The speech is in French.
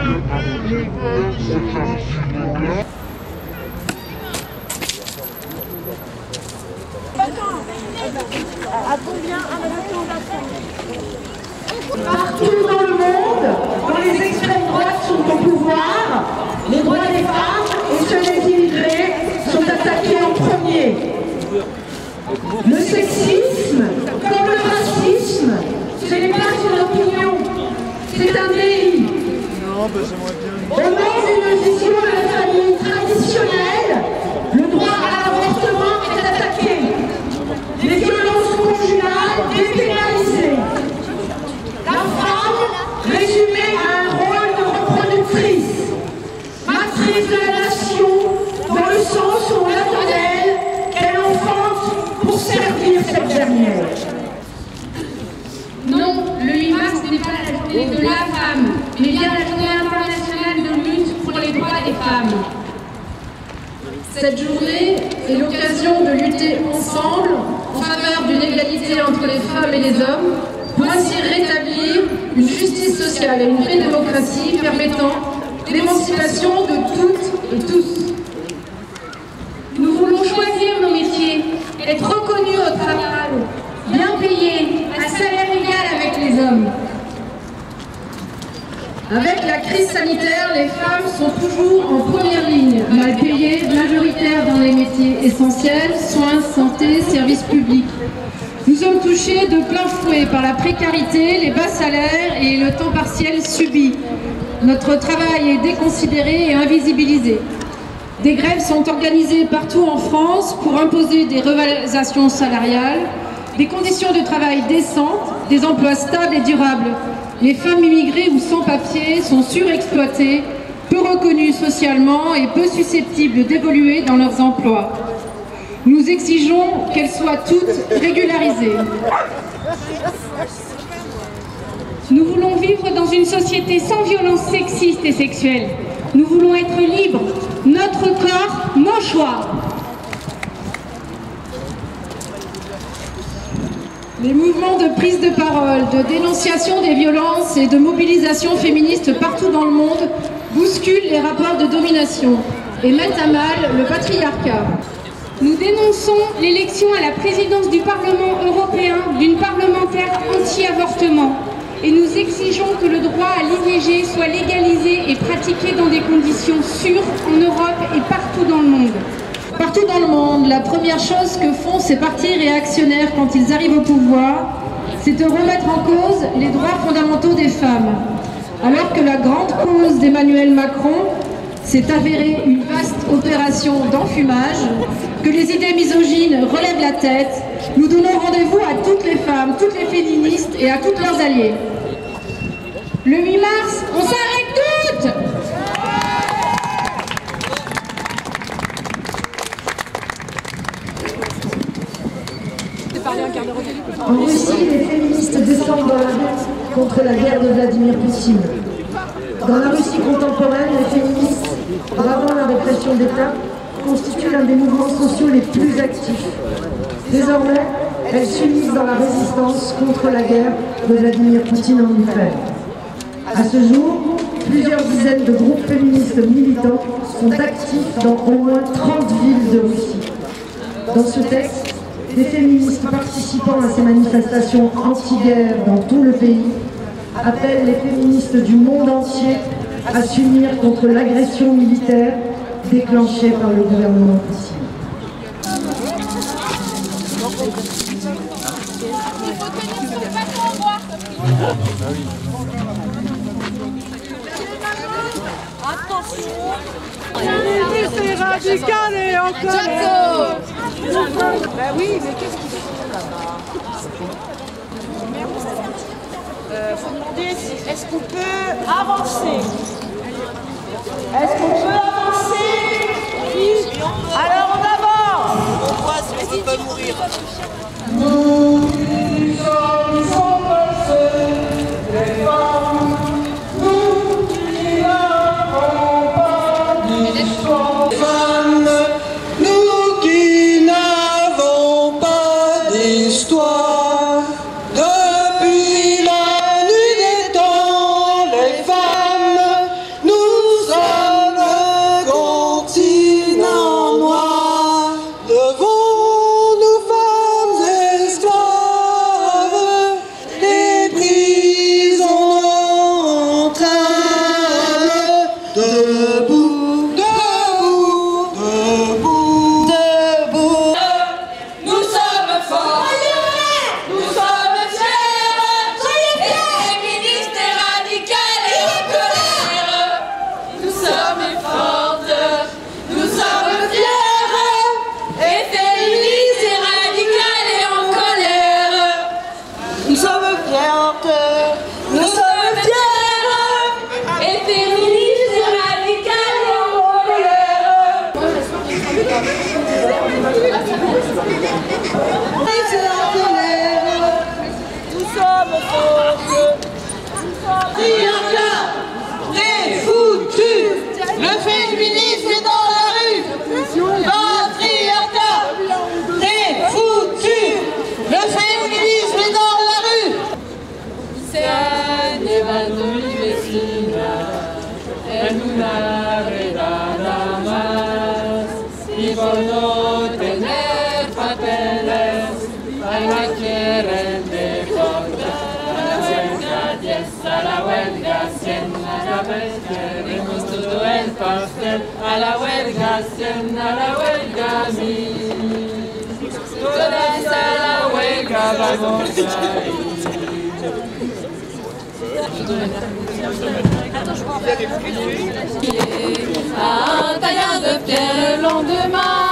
À combien un avion Partout dans le monde, quand les extrêmes droites sont au pouvoir, les droits des femmes et ceux des immigrés sont attaqués en premier. Le sexisme, comme le racisme, ce n'est pas une opinion, c'est un délit. Au nom d'une vision de la famille traditionnelle, le droit à l'avortement est attaqué. Les violences conjugales dépénalisées. La femme résumée à un rôle de reproductrice, matrice de la nation, dans le sens où on attend d'elle qu'elle enfante pour servir cette dernière. Non, le 8 mars n'est pas la journée de la femme, mais bien la journée internationale de lutte pour les droits des femmes. Cette journée est l'occasion de lutter ensemble en faveur d'une égalité entre les femmes et les hommes, pour ainsi rétablir une justice sociale et une vraie démocratie permettant l'émancipation de toutes et tous. Nous voulons choisir nos métiers, être reconnus au travail, bien payés, à salaire égal avec les hommes. Avec la crise sanitaire, les femmes sont toujours en première ligne, mal payées, majoritaires dans les métiers essentiels, soins, santé, services publics. Nous sommes touchés de plein fouet par la précarité, les bas salaires et le temps partiel subi. Notre travail est déconsidéré et invisibilisé. Des grèves sont organisées partout en France pour imposer des revalorisations salariales, des conditions de travail décentes, des emplois stables et durables. Les femmes immigrées ou sans papier sont surexploitées, peu reconnues socialement et peu susceptibles d'évoluer dans leurs emplois. Nous exigeons qu'elles soient toutes régularisées. Nous voulons vivre dans une société sans violence sexiste et sexuelle. Nous voulons être libres. Notre corps, nos choix. Les mouvements de prise de parole, de dénonciation des violences et de mobilisation féministe partout dans le monde bousculent les rapports de domination et mettent à mal le patriarcat. Nous dénonçons l'élection à la présidence du Parlement européen d'une parlementaire anti-avortement et nous exigeons que le droit à l'IVG soit légalisé et pratiqué dans des conditions sûres en Europe et partout dans le monde. Partout dans le monde, la première chose que font ces partis réactionnaires quand ils arrivent au pouvoir, c'est de remettre en cause les droits fondamentaux des femmes. Alors que la grande cause d'Emmanuel Macron s'est avérée une vaste opération d'enfumage, que les idées misogynes relèvent la tête, nous donnons rendez-vous à toutes les femmes, toutes les féministes et à toutes leurs alliées. Le 8 mars, on s'arrête toutes! En Russie, les féministes descendent dans la lutte contre la guerre de Vladimir Poutine. Dans la Russie contemporaine, les féministes, bravant la répression d'État, constituent l'un des mouvements sociaux les plus actifs. Désormais, elles s'unissent dans la résistance contre la guerre de Vladimir Poutine en Ukraine. À ce jour, plusieurs dizaines de groupes féministes militants sont actifs dans au moins 30 villes de Russie. Dans ce texte, des féministes participant à ces manifestations anti-guerre dans tout le pays appellent les féministes du monde entier à s'unir contre l'agression militaire déclenchée par le gouvernement Poutine. C'est radical et encore. Bah oui, mais qu'est-ce qu'ils font là-bas? Faut demander est-ce qu'on peut avancer? Est-ce qu'on peut avancer? Oui. Alors on avance. On voit si on ne peut pas mourir. Nous sommes passés, les femmes, nous qui n'avons pas d'histoire. Femmes, nous qui n'avons pas d'histoire. Depuis la nuit des temps, les femmes Nous sommes forts. Patriarcat, t'es foutu. Le féminisme est dans la rue. Patriarcat, t'es foutu. Le féminisme est dans la rue. Se ne vanno i vecina e luna redada más y por no tener papeles hay la quieren deportar. A la huelga, a vez queremos todo el pastel. A la huelga, a la huelga, todas a la huelga vamos a ir. Un tailleur de pierre le lendemain.